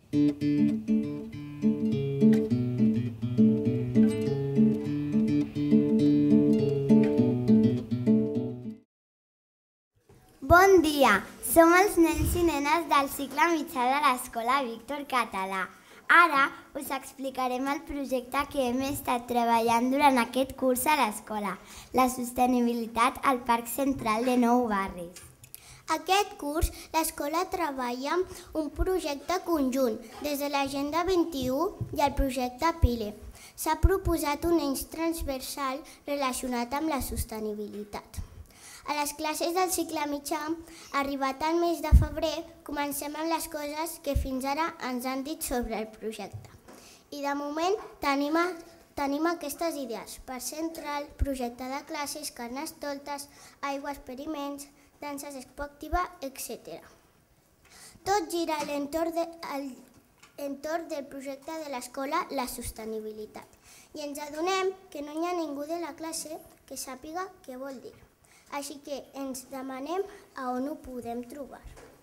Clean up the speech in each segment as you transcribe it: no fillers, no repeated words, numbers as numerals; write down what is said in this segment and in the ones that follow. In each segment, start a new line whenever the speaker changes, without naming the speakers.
Bon dia! Som els nens i nenes del cicle mitjà de l'Escola Víctor Català. Ara us explicarem el projecte que hem estat treballant durant aquest curs a l'escola, la sostenibilitat al Parc Central de Nou Barris.
Aquest curs, l'escola treballa un projecte conjunt des de l'Agenda 21 i el projecte PILE. S'ha proposat un eix transversal relacionat amb la sostenibilitat. A les classes del cicle mitjà, arribat al mes de febrer, comencem amb les coses que fins ara ens han dit sobre el projecte. I de moment tenim aquestes idees: parc central, projecte de classes, carnestoltes, aigua, experiments, dansa esportiva, etc. Tot gira a l'entorn del projecte de l'escola, la sostenibilitat. I ens adonem que no hi ha ningú de la classe que sàpiga què vol dir. Així que ens demanem a on ho podem trobar.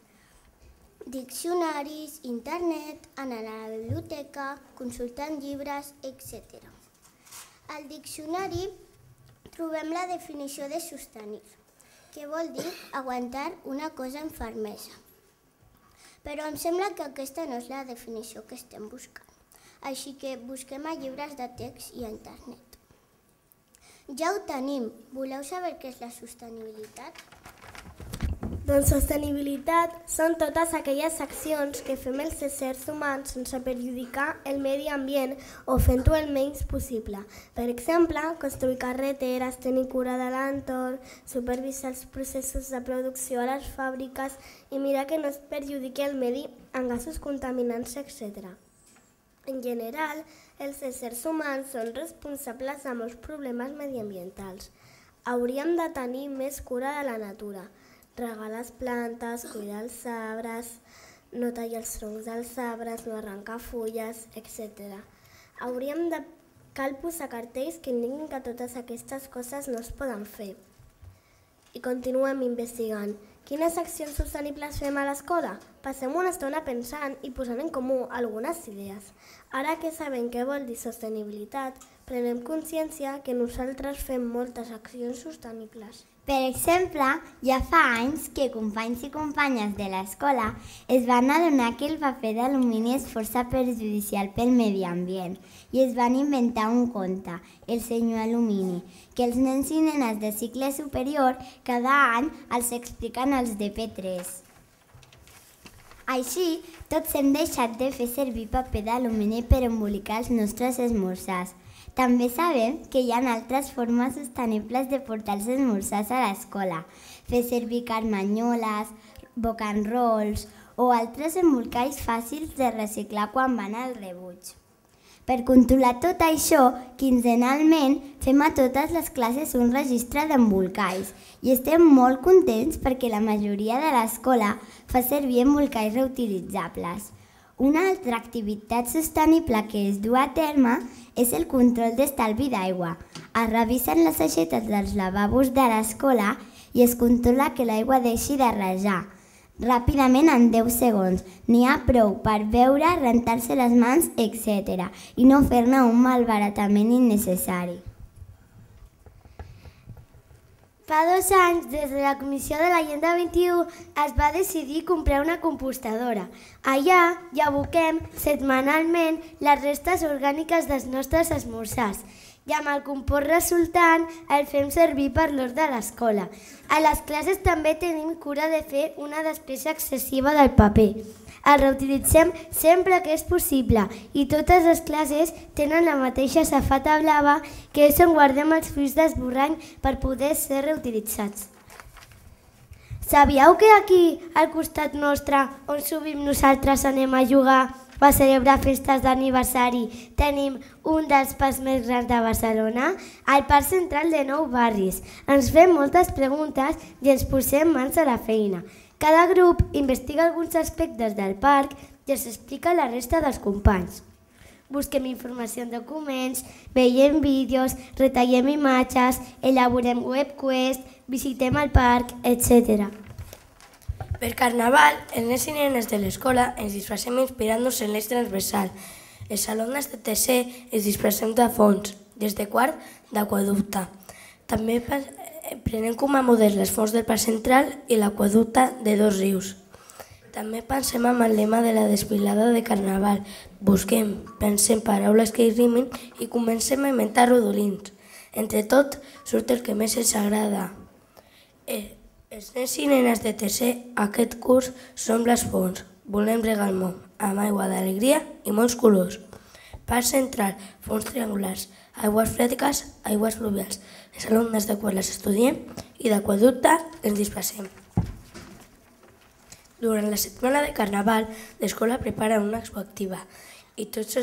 Diccionaris, internet, anar a la biblioteca, consultant llibres, etc. Al diccionari trobem la definició de sostenir, que vol dir aguantar una cosa amb fermesa. Però em sembla que aquesta no és la definició que estem buscant. Així que busquem a llibres de text i a internet. Ja ho tenim. Voleu saber què és la sostenibilitat?
Doncs sostenibilitat són totes aquelles accions que fem els éssers humans sense perjudicar el medi ambient o fent-ho el menys possible. Per exemple, construir carreteres, tenir cura de l'entorn, supervisar els processos de producció a les fàbriques i mirar que no es perjudiqui el medi amb gasos contaminants, etc. En general, els éssers humans són responsables de molts problemes mediambientals. Hauríem de tenir més cura de la natura, regar les plantes, cuidar els arbres, no tallar els troncs dels arbres, no arrencar fulles, etc. Cal posar cartells que indiquin que totes aquestes coses no es poden fer. I continuem investigant. Quines accions sostenibles fem a l'escola? Passem una estona pensant i posant en comú algunes idees. Ara que sabem què vol dir sostenibilitat, prenem consciència que nosaltres fem moltes accions sostenibles.
Per exemple, ja fa anys que companys i companyes de l'escola es van adonar que el paper d'alumini és força perjudicial pel medi ambient i es van inventar un conte, el senyor alumini, que els nens i nenes de cicle superior cada any els expliquen als de P3. Així, tots hem deixat de fer servir paper d'alumini per embolicar els nostres esmorzars. També sabem que hi ha altres formes sostenibles de portar els esmorzars a l'escola, fer servir carmanyoles, bocanrols o altres embolcalls fàcils de reciclar quan van al rebuig. Per controlar tot això, quinzenalment fem a totes les classes un registre d'embolcalls i estem molt contents perquè la majoria de l'escola fa servir embolcalls reutilitzables. Una altra activitat sostenible que es du a terme és el control d'estalvi d'aigua. Es revisen les aixetes dels lavabos de l'escola i es controla que l'aigua deixi de rajar ràpidament en 10 segons. N'hi ha prou per beure, rentar-se les mans, etc. i no fer-ne un malbaratament innecessari.
Fa 2 anys, des de la Comissió de l'Agenda 21, es va decidir comprar una compostadora. Allà hi aboquem setmanalment les restes orgàniques dels nostres esmorzars i amb el compost resultant el fem servir per l'hort de l'escola. A les classes també tenim cura de fer una despesa excessiva del paper. El reutilitzem sempre que és possible i totes les classes tenen la mateixa safata blava que és on guardem els fulls d'esborrany per poder ser reutilitzats. Sabíeu que aquí, al costat nostre, on sovint nosaltres anem a jugar o a celebrar festes d'aniversari, tenim un dels parcs més grans de Barcelona, el Parc Central de Nou Barris. Ens fem moltes preguntes i ens posem mans a la feina. Cada grup investiga alguns aspectes del parc i els explica a la resta dels companys. Busquem informació en documents, veiem vídeos, retallem imatges, elaborem webquests, visitem el parc, etc.
Per Carnaval, els nens i nenes de l'escola ens disfressem inspirant-nos en l'eix transversal. Els alumnes de tercer ens disfressem de fons, des de quart d'aqüeducte. També prenem com a model les fonts del Parc Central i l'aqüeducte de Dos Rius. També pensem amb el lema de la desfilada de Carnaval. Busquem, pensem paraules que hi rimin i comencem a inventar rodolins. Entre tot, surt el que més ens agrada. Els nens i nenes de tercer, aquest curs, som les fonts. Volem regar el món amb aigua d'alegria i molts colors. Parc Central, fonts triangulars, aigües frètiques, aigües fluvials. Els alumnes de quart les estudiem i d'aqüeducte ens disfressem. Durant la setmana de Carnaval, l'escola prepara una expo activa i tots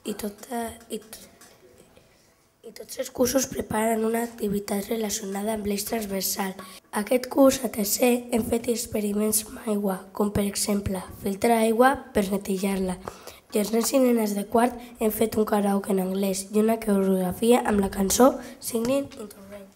els cursos preparen una activitat relacionada amb l'eix transversal. Aquest curs, a tercer, hem fet experiments amb aigua, com per exemple, filtrar aigua per netejar-la. I els nens i nenes de quart hem fet un karaoke en anglès i una coreografia amb la cançó Singing in the Rain.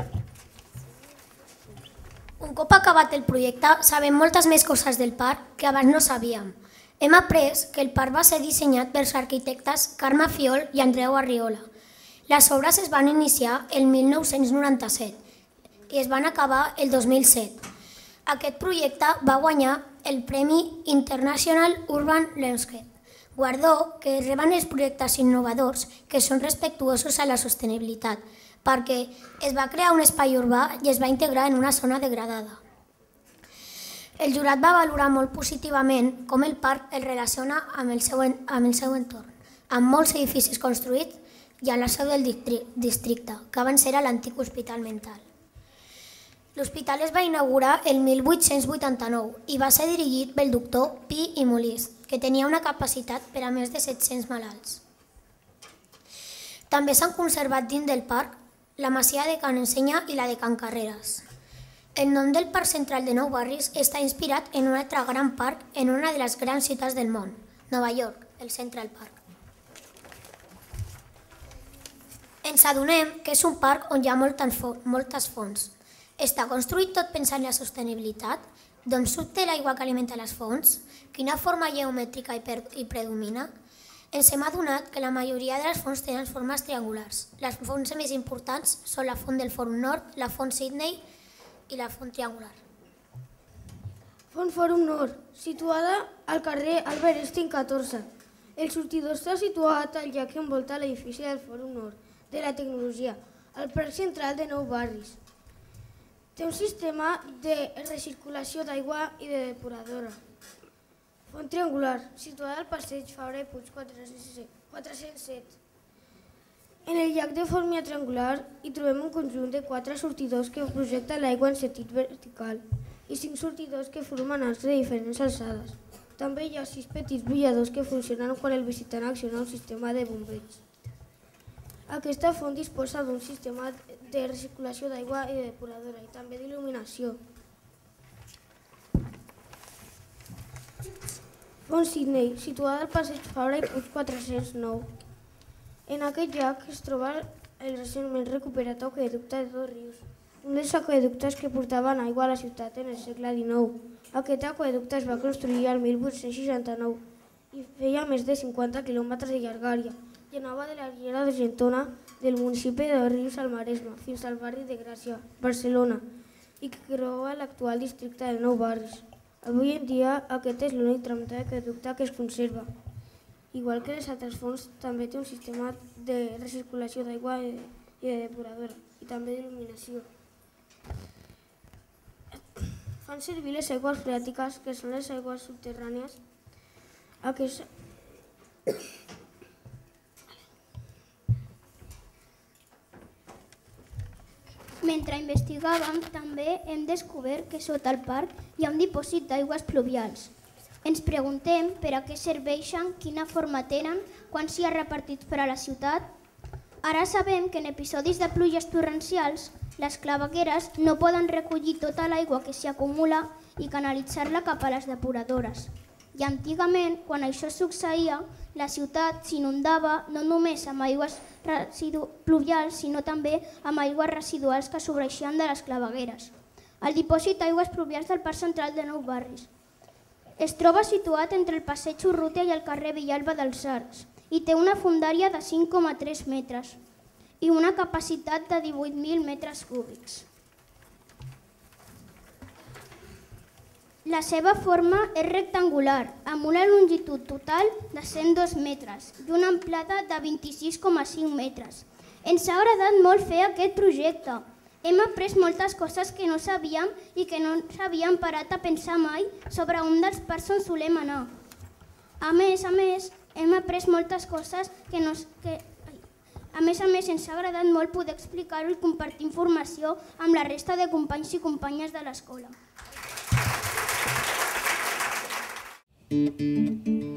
Un cop acabat el projecte, sabem moltes més coses del parc que abans no sabíem. Hem après que el parc va ser dissenyat pels arquitectes Carme Fiol i Andreu Arriola. Les obres es van iniciar el 1997 i es van acabar el 2007. Aquest projecte va guanyar el Premi International Urban Landscape, guardó que reben els projectes innovadors que són respectuosos a la sostenibilitat, perquè es va crear un espai urbà i es va integrar en una zona degradada. El jurat va valorar molt positivament com el parc es relaciona amb el seu entorn, amb molts edificis construïts i a la seu del districte, que abans era l'antic hospital mental. L'hospital es va inaugurar el 1889 i va ser dirigit pel doctor Pi i Molís, que tenia una capacitat per a més de 700 malalts. També s'han conservat dins del parc la masia de Can Ensenya i la de Can Carreras. El nom del Parc Central de Nou Barris està inspirat en un altre gran parc en una de les grans ciutats del món, Nova York, el Central Park. Ens adonem que és un parc on hi ha moltes fonts. Està construït tot pensant en la sostenibilitat? D'on surt l'aigua que alimenta les fonts? Quina forma geomètrica hi predomina? Ens hem adonat que la majoria de les fonts tenen formes triangulars. Les fonts més importants són la font del Fòrum Nord, la font Sydney i la font triangular.
Font Fòrum Nord, situada al carrer Albert Einstein 14. El sortidor està situat al llac que envolta l'edifici del Fòrum Nord de la Tecnologia, al Parc Central de Nou Barris. Té un sistema de recirculació d'aigua i de depuradora. Font triangular, situada al passeig Fabra i Puig 407. En el llac de forma triangular hi trobem un conjunt de 4 sortidors que projecten l'aigua en sentit vertical i 5 sortidors que formen arcs de diferents alçades. També hi ha 6 petits brolladors que funcionen quan el visitant acciona un sistema de bombeig. Aquesta font disposa d'un sistema de recirculació d'aigua i de depuradora i també d'il·luminació. Font Sydney, situada al passeig Fabra i Puig 409. En aquest llac es troba el recentment recuperat aqueducte de Dos Rius, un dels aqueductes que portaven aigua a la ciutat en el segle XIX. Aquest aqueducte es va construir el 1869 i feia més de 50 quilòmetres de llargària i anava de la riera d'Argentona del municipi de Dos Rius al Maresme fins al barri de Gràcia, Barcelona, i que creua l'actual districte de Nou Barris. Avui en dia, aquest és l'únic tram d'aqueducte que es conserva. Igual que les altres fonts, també té un sistema de recirculació d'aigua i de depuradora i també d'il·luminació. Fan servir les aigües freàtiques, que són les aigües subterrànies.
Mentre investigàvem, també hem descobert que sota el parc hi ha un dipòsit d'aigües pluvials. Ens preguntem per a què serveixen, quina forma tenen, quants hi ha repartits per a la ciutat. Ara sabem que en episodis de pluges torrencials, les clavegueres no poden recollir tota l'aigua que s'hi acumula i canalitzar-la cap a les depuradores. I antigament, quan això succeïa, la ciutat s'inundava no només amb aigües pluvials, sinó també amb aigües residuals que sobreixien de les clavegueres.
el dipòsit d'aigües pluvials del Parc Central de Nou Barris. Es troba situat entre el passeig Urrutia i el carrer Villalba dels Arcs i té una fondària de 5,3 metres i una capacitat de 18.000 metres cúbics. La seva forma és rectangular, amb una longitud total de 102 metres i una amplada de 26,5 metres. Ens ha agradat molt fer aquest projecte. Hem après moltes coses que no sabíem i que no ens havíem parat a pensar mai sobre un dels parcs on solem anar. A més, hem après moltes coses que ens ha agradat molt poder explicar-ho i compartir informació amb la resta de companys i companyes de l'escola.